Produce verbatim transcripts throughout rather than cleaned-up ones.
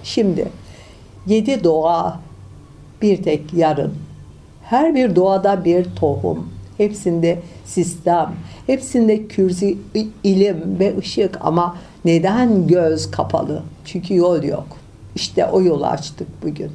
Şimdi yedi doğa bir tek yarın. Her bir doğada bir tohum. Hepsinde sistem, hepsinde kürsi, ilim ve ışık ama neden göz kapalı? Çünkü yol yok. İşte o yolu açtık bugün.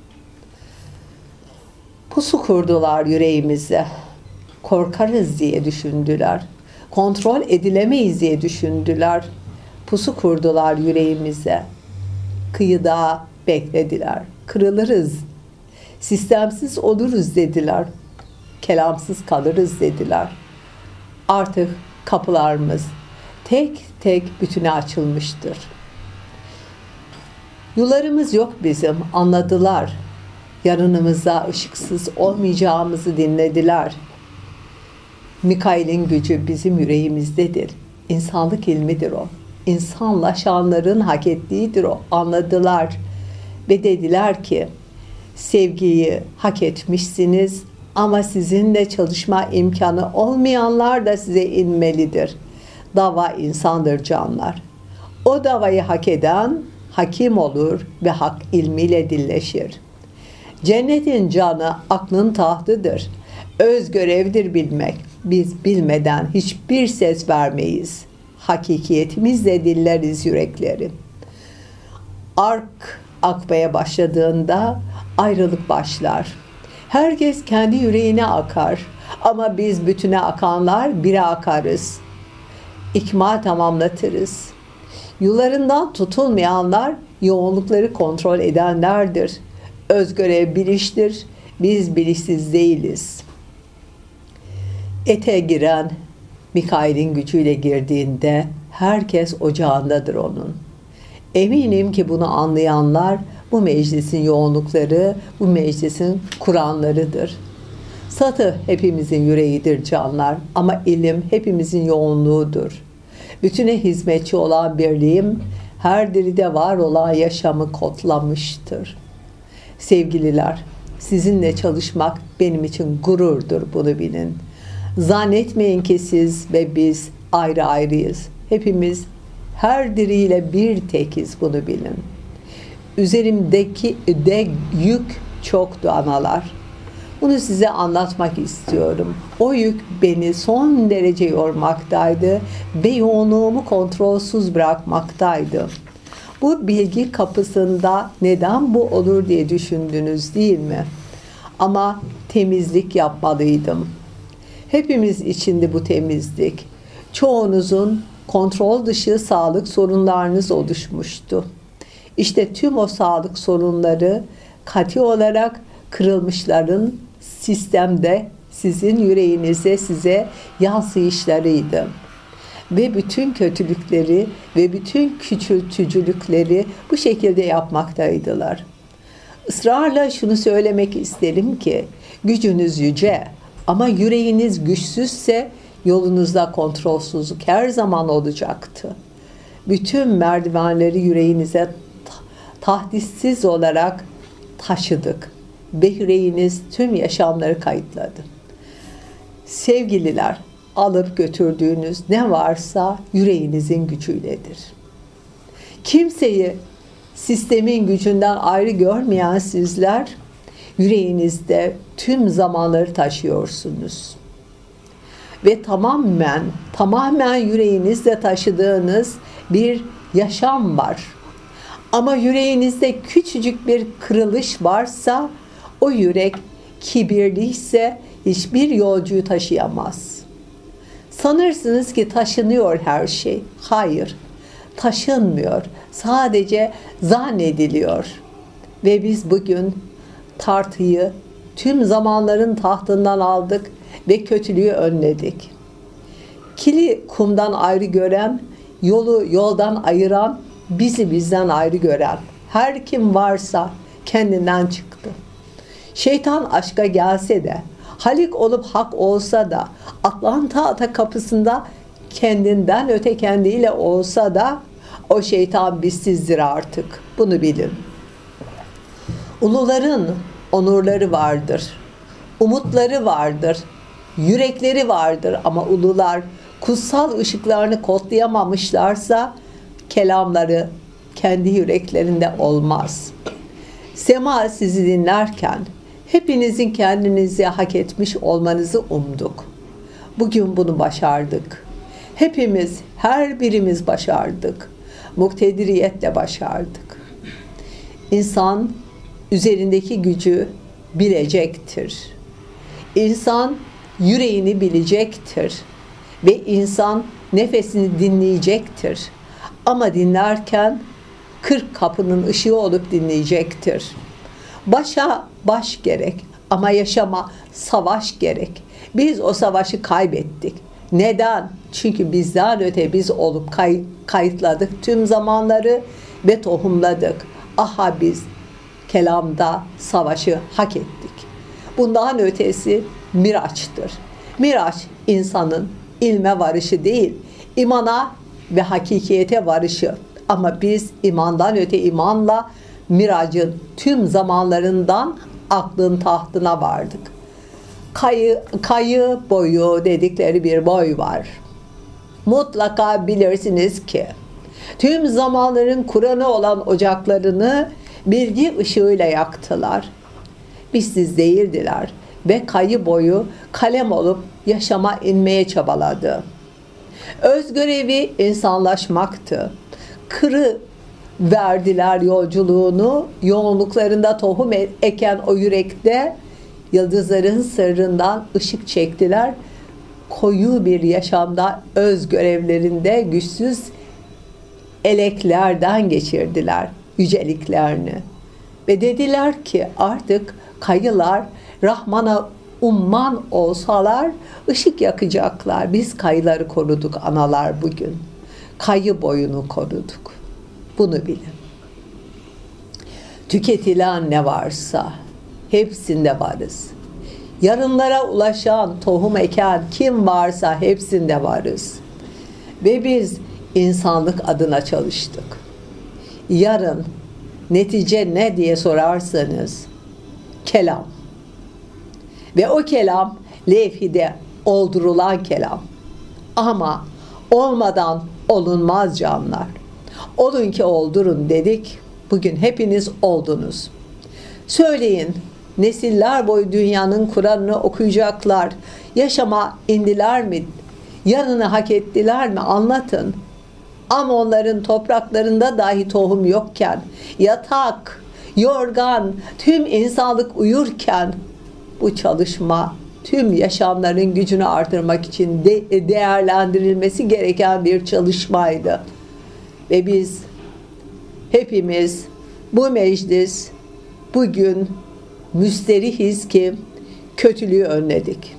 Pusu kurdular yüreğimize. Korkarız diye düşündüler. Kontrol edilemeyiz diye düşündüler. Pusu kurdular yüreğimize. Kıyıda beklediler. Kırılırız. Sistemsiz oluruz dediler. Kelamsız kalırız dediler. Artık kapılarımız tek tek bütüne açılmıştır. Yularımız yok bizim, anladılar. Yarınımıza ışıksız olmayacağımızı dinlediler. Mikail'in gücü bizim yüreğimizdedir. İnsanlık ilmidir o. İnsanlaşanların hak ettiğidir o. Anladılar. Ve dediler ki, sevgiyi hak etmişsiniz ama sizinle çalışma imkanı olmayanlar da size inmelidir. Dava insandır canlar. O davayı hak eden hakim olur ve hak ilmiyle dilleşir. Cennetin canı aklın tahtıdır. Öz görevdir bilmek. Biz bilmeden hiçbir ses vermeyiz. Hakikiyetimizle dilleriz yürekleri. Ark akmaya başladığında ayrılık başlar. Herkes kendi yüreğine akar. Ama biz bütüne akanlar bire akarız. İkmal tamamlatırız. Yularından tutulmayanlar yoğunlukları kontrol edenlerdir. Özgörev biliştir. Biz bilişsiz değiliz. Ete giren Mikail'in gücüyle girdiğinde herkes ocağındadır onun. Eminim ki bunu anlayanlar bu meclisin yoğunlukları, bu meclisin kuranlarıdır. Satı hepimizin yüreğidir canlar ama ilim hepimizin yoğunluğudur. Bütüne hizmetçi olan birliğim her diride var olan yaşamı kodlamıştır. Sevgililer, sizinle çalışmak benim için gururdur, bunu bilin. Zannetmeyin ki siz ve biz ayrı ayrıyız. Hepimiz her diriyle bir tekiz, bunu bilin. Üzerimdeki de yük çoktu analar. Bunu size anlatmak istiyorum. O yük beni son derece yormaktaydı ve yoğunluğumu kontrolsüz bırakmaktaydı. Bu bilgi kapısında neden bu olur diye düşündünüz değil mi? Ama temizlik yapmalıydım. Hepimiz içinde bu temizlik. Çoğunuzun kontrol dışı sağlık sorunlarınız oluşmuştu. İşte tüm o sağlık sorunları katı olarak kırılmışların sistemde sizin yüreğinize size yansıyışlarıydı. Ve bütün kötülükleri ve bütün küçültücülükleri bu şekilde yapmaktaydılar. Israrla şunu söylemek isterim ki gücünüz yüce ama yüreğiniz güçsüzse yolunuzda kontrolsüzlük her zaman olacaktı. Bütün merdivenleri yüreğinize tahdissiz olarak taşıdık ve yüreğiniz tüm yaşamları kayıtladı. Sevgililer, alıp götürdüğünüz ne varsa yüreğinizin gücüyledir. Kimseyi sistemin gücünden ayrı görmeyen sizler, yüreğinizde tüm zamanları taşıyorsunuz. Ve tamamen, tamamen yüreğinizde taşıdığınız bir yaşam var. Ama yüreğinizde küçücük bir kırılış varsa, o yürek kibirliyse hiçbir yolcuyu taşıyamaz. Sanırsınız ki taşınıyor her şey. Hayır, taşınmıyor. Sadece zannediliyor. Ve biz bugün tartıyı tüm zamanların tahtından aldık ve kötülüğü önledik. Kili kumdan ayrı gören, yolu yoldan ayıran, bizi bizden ayrı gören her kim varsa kendinden çıktı. Şeytan aşka gelse de, halik olup hak olsa da, Atlanta ata kapısında kendinden öte kendiyle olsa da, o şeytan bizsizdir artık. Bunu bilin. Uluların onurları vardır, umutları vardır, yürekleri vardır ama ulular kutsal ışıklarını kodlayamamışlarsa kelamları kendi yüreklerinde olmaz. Sema sizi dinlerken hepinizin kendinizi hak etmiş olmanızı umduk. Bugün bunu başardık. Hepimiz, her birimiz başardık. Muktediriyetle başardık. İnsan üzerindeki gücü bilecektir. İnsan yüreğini bilecektir. Ve insan nefesini dinleyecektir. Ama dinlerken kırk kapının ışığı olup dinleyecektir. Başa baş gerek ama yaşama savaş gerek. Biz o savaşı kaybettik. Neden? Çünkü bizden öte biz olup kay- kayıtladık tüm zamanları ve tohumladık. Aha biz kelamda savaşı hak ettik. Bundan ötesi Miraç'tır. Miraç insanın ilme varışı değil, imana ve hakikiyete varışı. Ama biz imandan öte imanla Mirac'ın tüm zamanlarından aklın tahtına vardık. Kayı, kayı boyu dedikleri bir boy var. Mutlaka bilirsiniz ki tüm zamanların Kur'an'ı olan ocaklarını bilgi ışığıyla yaktılar. Bizsiz değildiler ve kayı boyu kalem olup yaşama inmeye çabaladı. Öz görevi insanlaşmaktı. Kırı verdiler yolculuğunu, yoğunluklarında tohum eken o yürekte yıldızların sırrından ışık çektiler. Koyu bir yaşamda öz görevlerinde güçsüz eleklerden geçirdiler yüceliklerini. Ve dediler ki artık kayılar Rahman'a umman olsalar ışık yakacaklar. Biz kayıları koruduk analar bugün. Kayı boyunu koruduk. Bunu bilin. Tüketilen ne varsa hepsinde varız. Yarınlara ulaşan, tohum eken kim varsa hepsinde varız. Ve biz insanlık adına çalıştık. Yarın netice ne diye sorarsanız kelam. Ve o kelam levhide oldurulan kelam. Ama olmadan olunmaz canlar. Olun ki oldurun dedik. Bugün hepiniz oldunuz. Söyleyin, nesiller boyu dünyanın Kur'an'ını okuyacaklar. Yaşama indiler mi? Yarını hak ettiler mi? Anlatın. Ama onların topraklarında dahi tohum yokken, yatak, yorgan, tüm insanlık uyurken bu çalışma tüm yaşamların gücünü artırmak için de değerlendirilmesi gereken bir çalışmaydı. Ve biz hepimiz bu meclis bugün müsterihiz ki kötülüğü önledik.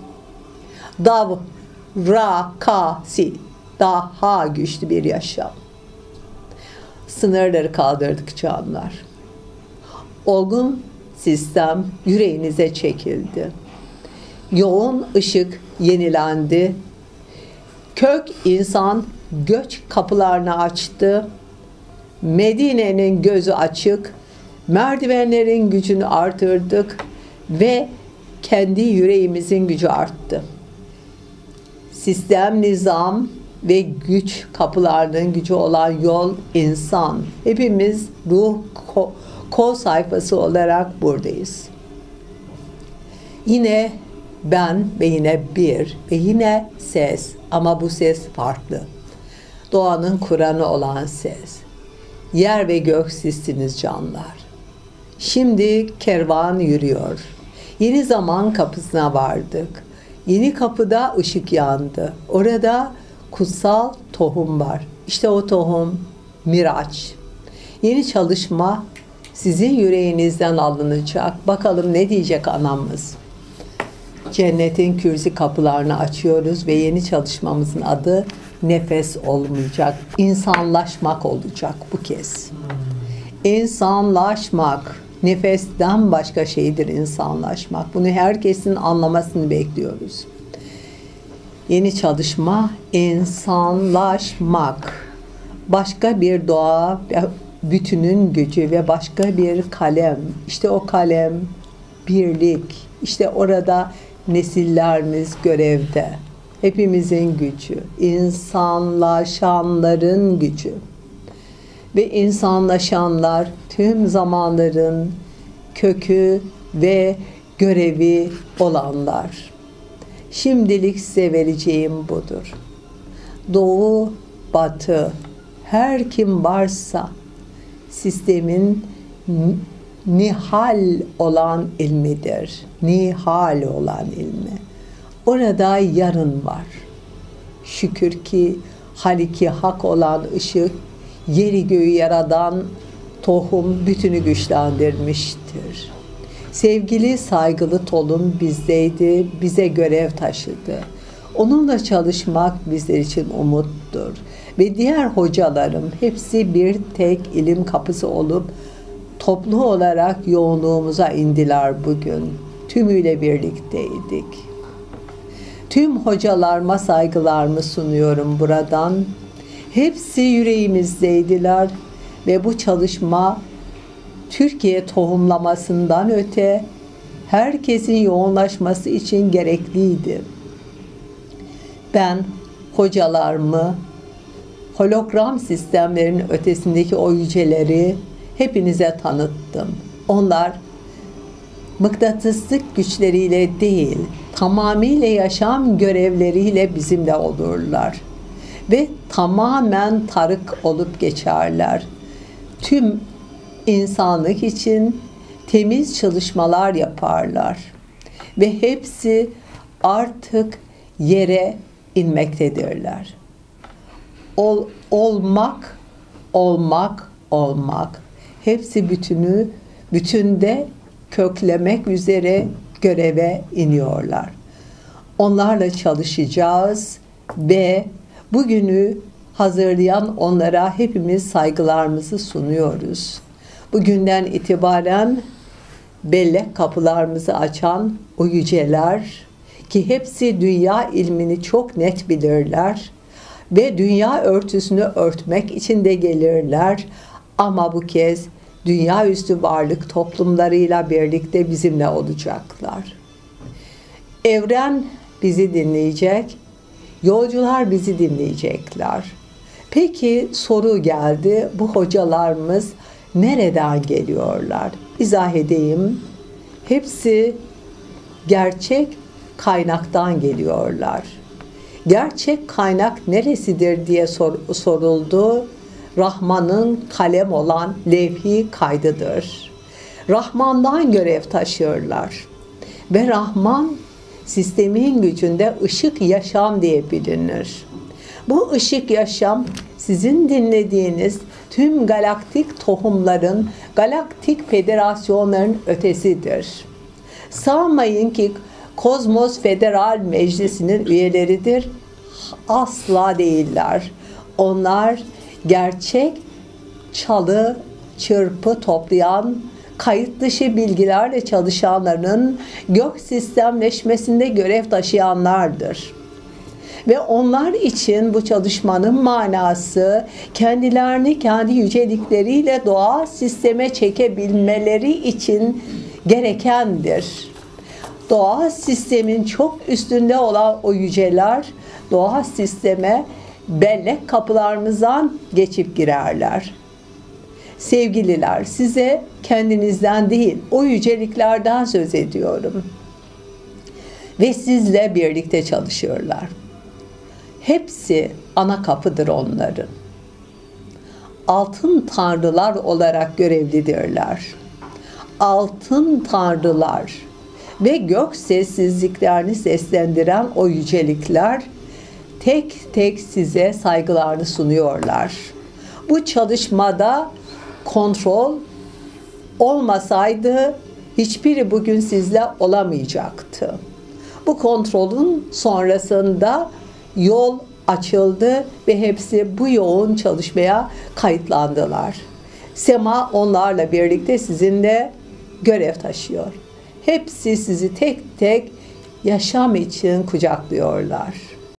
Davrakasi, daha güçlü bir yaşam. Sınırları kaldırdık canlar. Olgun sistem yüreğinize çekildi. Yoğun ışık yenilendi. Kök insan göç kapılarını açtı. Medine'nin gözü açık. Merdivenlerin gücünü artırdık ve kendi yüreğimizin gücü arttı. Sistem, nizam ve güç kapılarının gücü olan yol insan. Hepimiz ruh ko- kol sayfası olarak buradayız. Yine ben ve yine bir ve yine ses, ama bu ses farklı. Doğanın Kur'an'ı olan ses. Yer ve gök sizsiniz canlar. Şimdi kervan yürüyor. Yeni zaman kapısına vardık. Yeni kapıda ışık yandı. Orada kutsal tohum var. İşte o tohum Miraç. Yeni çalışma sizin yüreğinizden alınacak. Bakalım ne diyecek anamız. Cennetin kürsi kapılarını açıyoruz ve yeni çalışmamızın adı nefes olmayacak. İnsanlaşmak olacak bu kez. İnsanlaşmak. Nefesten başka şeydir insanlaşmak. Bunu herkesin anlamasını bekliyoruz. Yeni çalışma insanlaşmak. Başka bir doğa bütünün gücü ve başka bir kalem. İşte o kalem birlik. İşte orada nesillerimiz görevde. Hepimizin gücü. İnsanlaşanların gücü. ve insanlaşanlar tüm zamanların kökü ve görevi olanlar. Şimdilik size vereceğim budur. Doğu, batı, her kim varsa sistemin nihal olan ilmidir. Nihal olan ilmi. Orada yarın var. Şükür ki Haliki hak olan ışık, yeri göğü yaradan tohum bütünü güçlendirmiştir. Sevgili, saygılı Tolun bizdeydi, bize görev taşıdı. Onunla çalışmak bizler için umuttur. Ve diğer hocalarım hepsi bir tek ilim kapısı olup toplu olarak yoğunluğumuza indiler bugün. Tümüyle birlikteydik. Tüm hocalarıma saygılarımı sunuyorum buradan. Hepsi yüreğimizdeydiler ve bu çalışma Türkiye tohumlamasından öte herkesin yoğunlaşması için gerekliydi. Ben hocalarımı, hologram sistemlerinin ötesindeki o yüceleri hepinize tanıttım. Onlar mıknatıslık güçleriyle değil, tamamıyla yaşam görevleriyle bizimle olurlar. Ve tamamen tarık olup geçerler. Tüm insanlık için temiz çalışmalar yaparlar. Ve hepsi artık yere inmektedirler. Ol, olmak, olmak, olmak. Hepsi bütünü, bütünde köklemek üzere göreve iniyorlar. Onlarla çalışacağız ve bugünü hazırlayan onlara hepimiz saygılarımızı sunuyoruz. Bugünden itibaren bellek kapılarımızı açan o yüceler ki hepsi dünya ilmini çok net bilirler ve dünya örtüsünü örtmek için de gelirler ama bu kez dünya üstü varlık toplumlarıyla birlikte bizimle olacaklar. Evren bizi dinleyecek, yolcular bizi dinleyecekler. Peki soru geldi, bu hocalarımız nereden geliyorlar? İzah edeyim. Hepsi gerçek kaynaktan geliyorlar. Gerçek kaynak neresidir diye sor, soruldu. Rahman'ın kalem olan levh-i kaydıdır. Rahman'dan görev taşıyorlar. Ve Rahman sistemin gücünde ışık yaşam diye bilinir. Bu ışık yaşam sizin dinlediğiniz tüm galaktik tohumların, galaktik federasyonların ötesidir. Sanmayın ki Kozmos Federal Meclisi'nin üyeleridir. Asla değiller. Onlar gerçek çalı, çırpı toplayan, kayıt dışı bilgilerle çalışanların gök sistemleşmesinde görev taşıyanlardır. Ve onlar için bu çalışmanın manası kendilerini kendi yücelikleriyle doğal sisteme çekebilmeleri için gerekendir. Doğal sistemin çok üstünde olan o yüceler doğal sisteme bellek kapılarımızdan geçip girerler. Sevgililer, size kendinizden değil, o yüceliklerden söz ediyorum. Ve sizle birlikte çalışıyorlar. Hepsi ana kapıdır onların. Altın tanrılar olarak görevlidirler. Altın tanrılar ve gök sessizliklerini seslendiren o yücelikler tek tek size saygılarını sunuyorlar. Bu çalışmada kontrol olmasaydı hiçbiri bugün sizle olamayacaktı. Bu kontrolün sonrasında yol açıldı ve hepsi bu yoğun çalışmaya kayıtlandılar. Sema onlarla birlikte sizinle görev taşıyor. Hepsi sizi tek tek yaşam için kucaklıyorlar.